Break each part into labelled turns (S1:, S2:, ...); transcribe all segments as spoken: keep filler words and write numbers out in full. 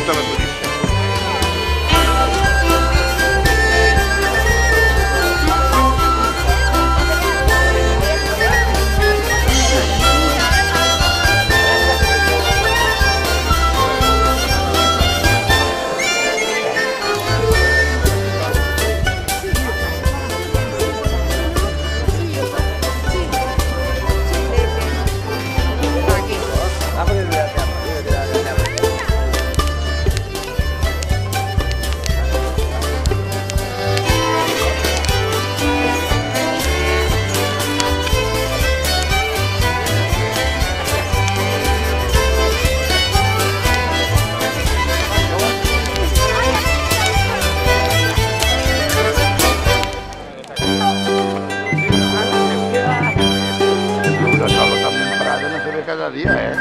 S1: tota la turística. Cada día, ¿eh?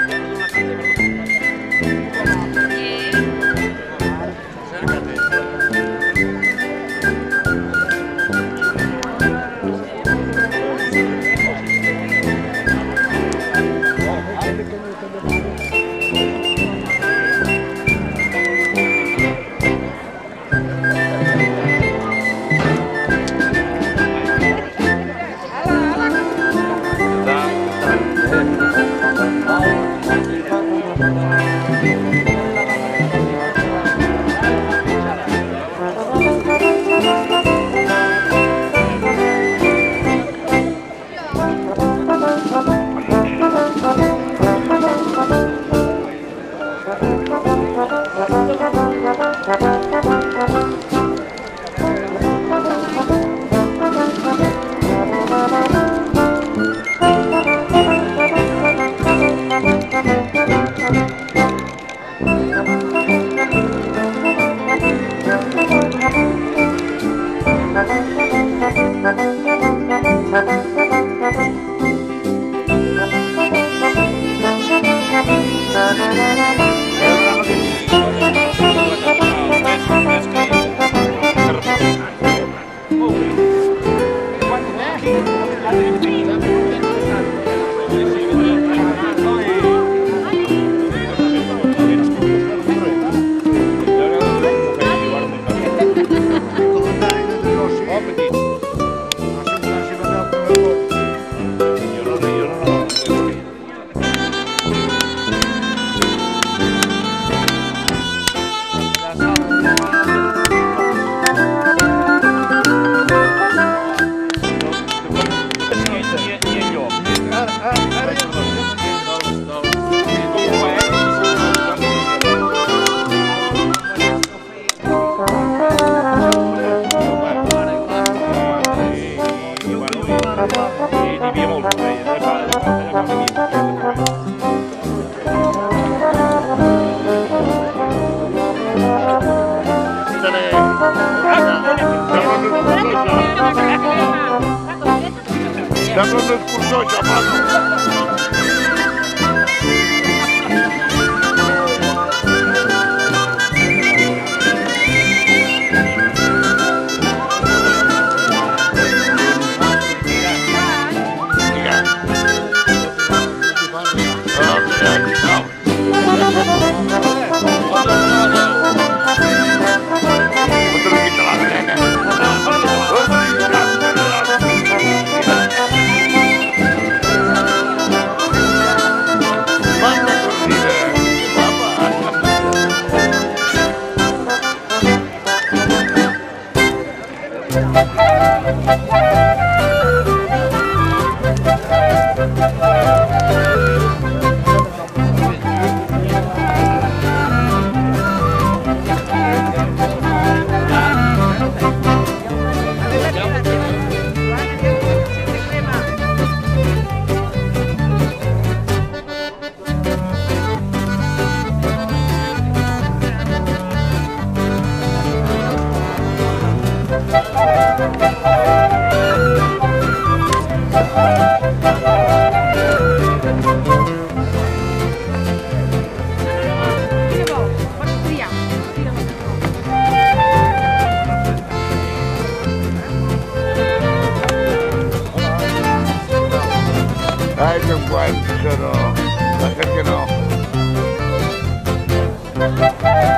S1: Sembla un excursor, això, mano.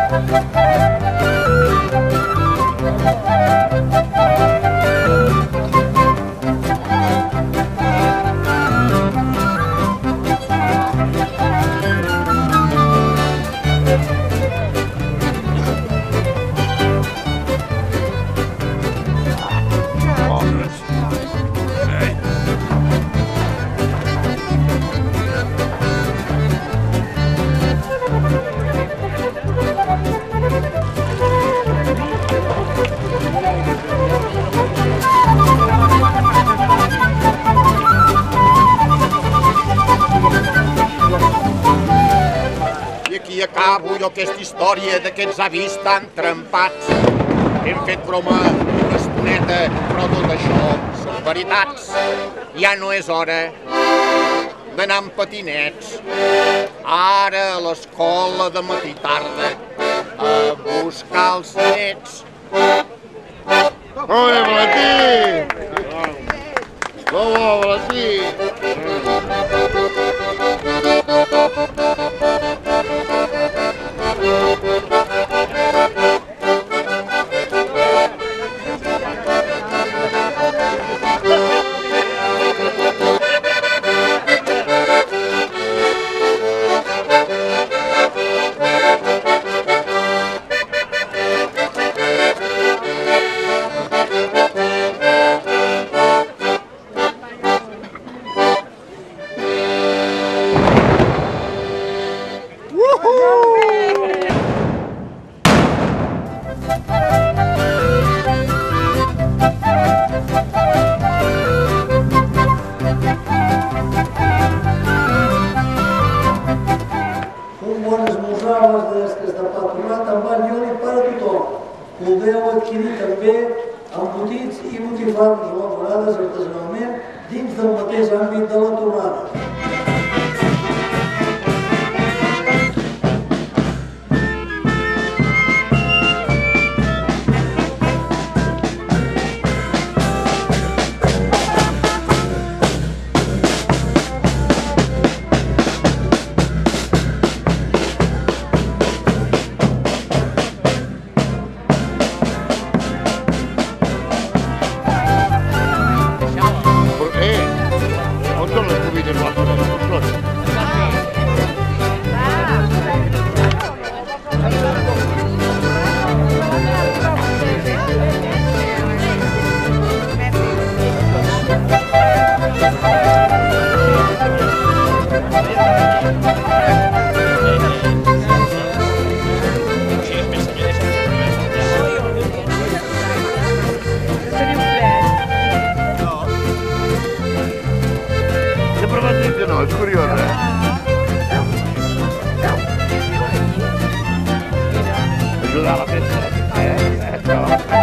S2: Acabo jo aquesta història d'aquests avis tan trempats. Hem fet broma una estoneta, però tot això són veritats. Ja no és hora d'anar amb patinets. Ara a l'escola de matí i tarda a buscar els nets.
S1: Molt bé, Valentí! Molt bo, Valentí!
S3: Podeu adquirir també embotits i botifarres elaborades artesanalment dins del mateix àmbit de la torrada.
S1: No, és curiós, eh? Ajuda a la festa, eh? Això.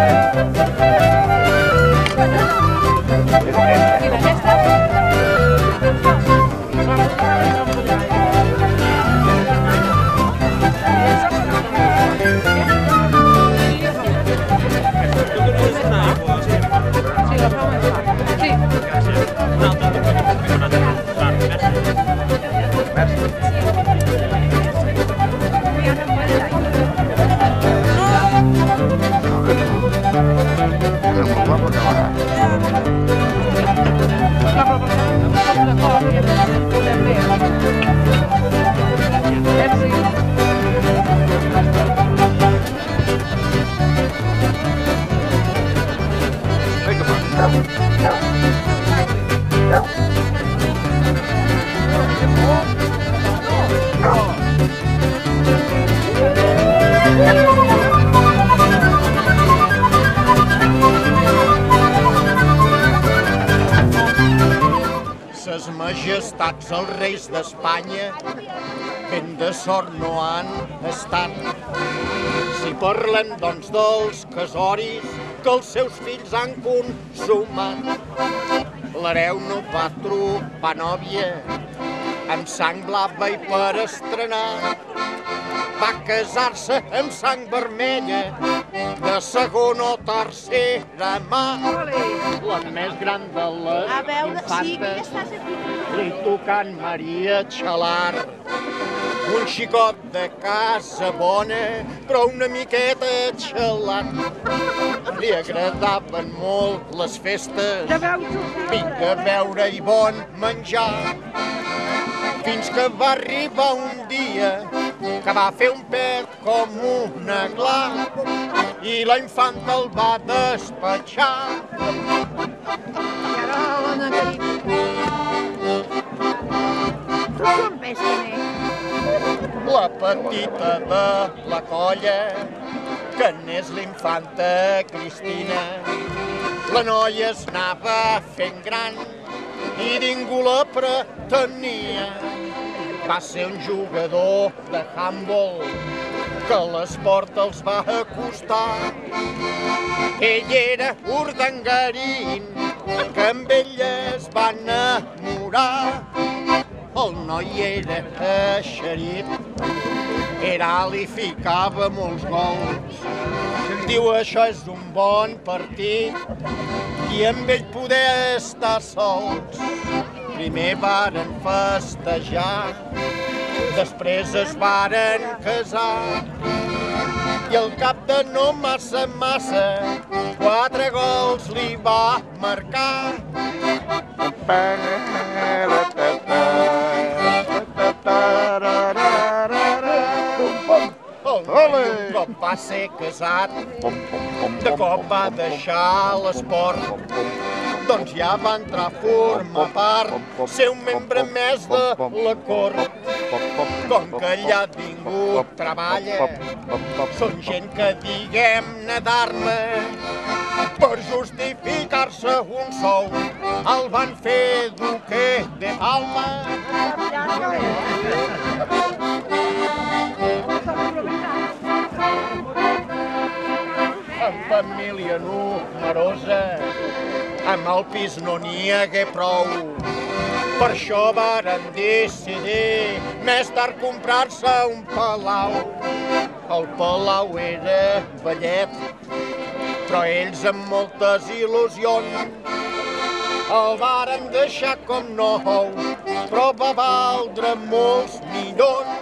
S2: Ses majestats, els reis d'Espanya, ben de sort no han estat. Si parlem, doncs, dels casoris que els seus fills han consumat, l'hereu no va trobar nòvia amb sang blava i per estrenar va casar-se amb sang vermella de segona o tercera mà. La més gran de les infantes li tocant Maria Xalar. un xicot de casa bona, però una miqueta xalat. Li agradaven molt les festes, vinga a veure i bon menjar, fins que va arribar un dia que va fer un pet com una gla i la infanta el va despatxar. La petita de la colla, que n'és l'infanta Cristina, la noia es anava fent gran i ningú la pretenia. Va ser un jugador de handball que l'esport els va acostar. Ell era urdangarín, que amb ell es va enamorar. El noi era eixerit, era alt i ficava molts gols. Diu, això és un bon partit i amb ell poder estar sols. Primer varen festejar, després es varen casar i al cap de no massa massa quatre gols li va marcar. Un cop va ser casat, de cop va deixar l'esport, doncs ja va entrar a formar part, ser un membre més de la cort. Com que allà ningú treballa, són gent que, diguem-ne, d'arma, per justificar-se un sou, el van fer duque de Palma. En família numerosa, amb el pis no n'hi hagué prou. Per això varen decidir més tard comprar-se un palau. El palau era vellet, però ells amb moltes il·lusions el varen deixar com nou, però va valdre molts milions.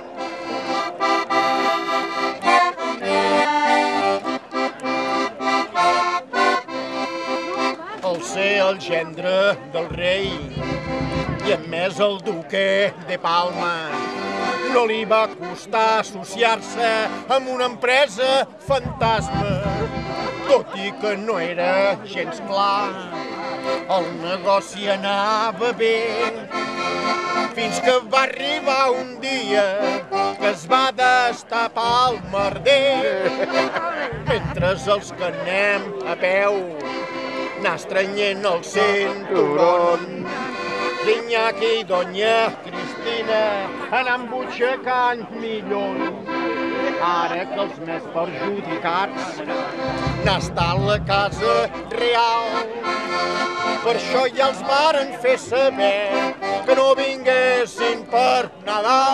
S2: Al ser el gendre del rei i a més el duque de Palma, no li va costar associar-se amb una empresa fantasma, tot i que no era gens clar. El negoci anava bé, fins que va arribar un dia que es va destapar el merder. Mentre els que anem a peu anar estrenyent el cinturón, l'Iñaki i Doña Cristina anant butxacant milions. Ara que els més perjudicats n'ha estat la casa real, per això ja els varen fer saber que no vinguessin per Nadal.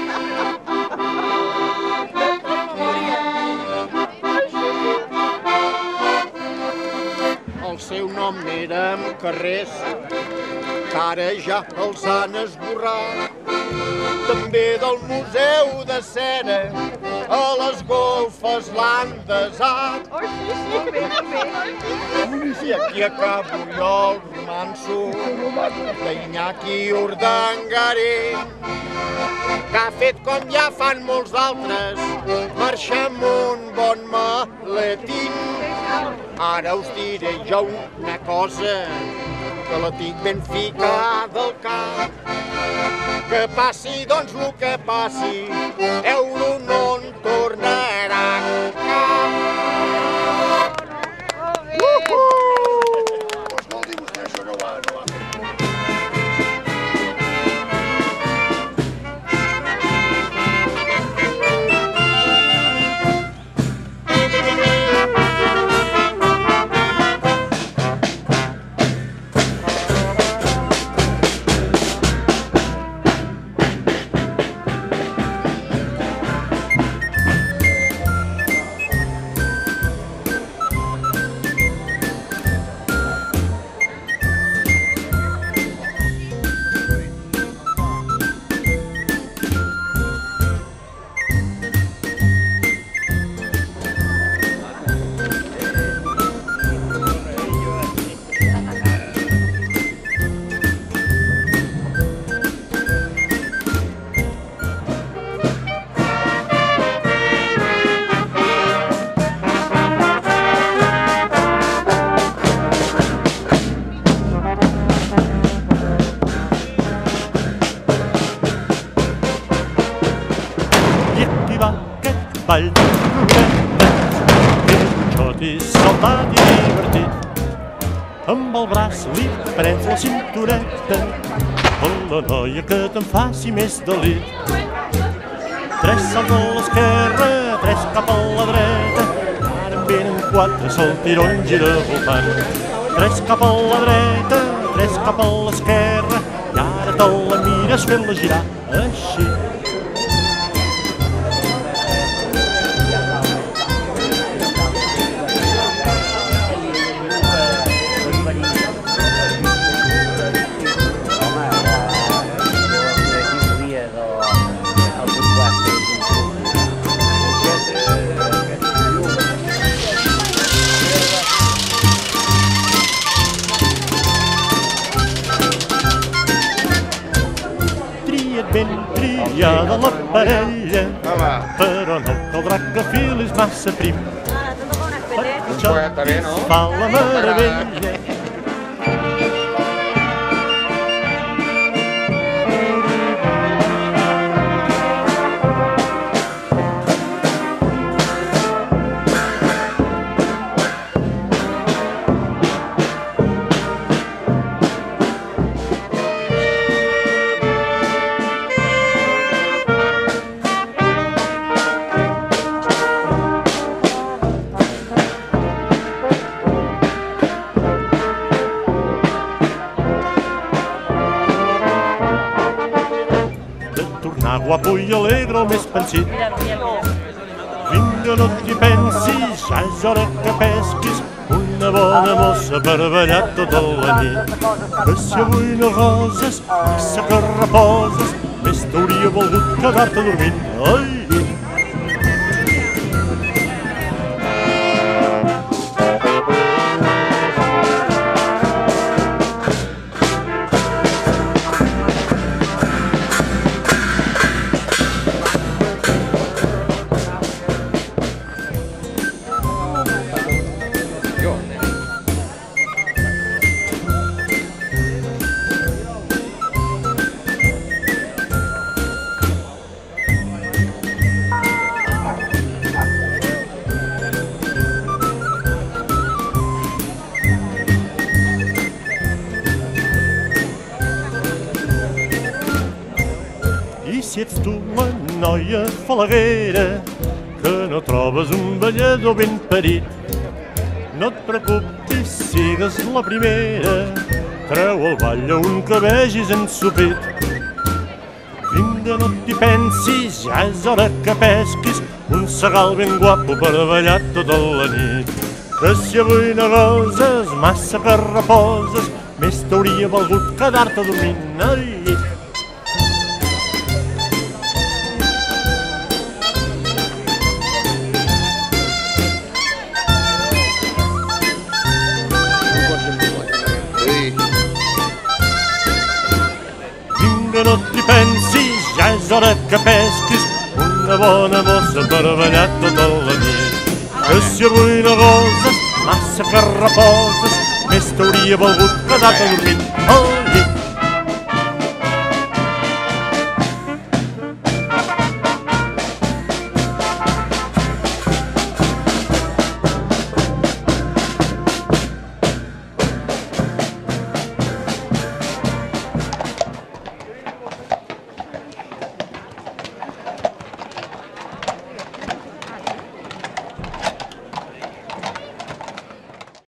S2: El seu nom era Carrers, que ara ja els han esborrat. També del Museu de Cera a les golfes l'han desat. I aquí acabo jo el romanço d'Iñaki Urdangarín, que ha fet com ja fan molts d'altres, marxar amb un bon maletín. Ara us diré jo una cosa, que la tinc ben ficada al cap. Que passi, doncs, el que passi, euro no en tornarà cap.
S1: Escolti, vostè això no va, no va.
S4: és saltat i divertit. Amb el braç li prens la cintureta a la noia que te'n faci més delit. Tres salts a l'esquerra, tres cap a la dreta, ara en venen quatre saltirons giravoltant. Tres cap a la dreta, tres cap a l'esquerra, i ara te la mires fent-la girar així. Ben triada la parella, però no caldrà que filis massa prim, perquè això fa la meravella. Tornar guapo i alegre o més pensit. Vinga, no t'hi pensis, ja és hora que pesquis una bona mossa per ballar tota la nit. Que si avui no goses, massa que reposes, més t'hauria volgut quedar-te dormint. Ai! I si ets tu la noia falaguera, que no trobes un ballador ben parit, no et preocupis, sigues la primera, treu al ball a un que vegis ensopit. Vinga, no t'hi pensis, ja és hora que pesquis un segal ben guapo per ballar tota la nit. Que si avui no goses, massa que reposes, més t'hauria volgut quedar-te dormint al llit. Vinga, no t'hi pensis, ja és hora que pesquis una bona mossa per ballar tota la nit. Que si avui no goses, massa que reposes, més t'hauria volgut quedar-te dormint. Oh!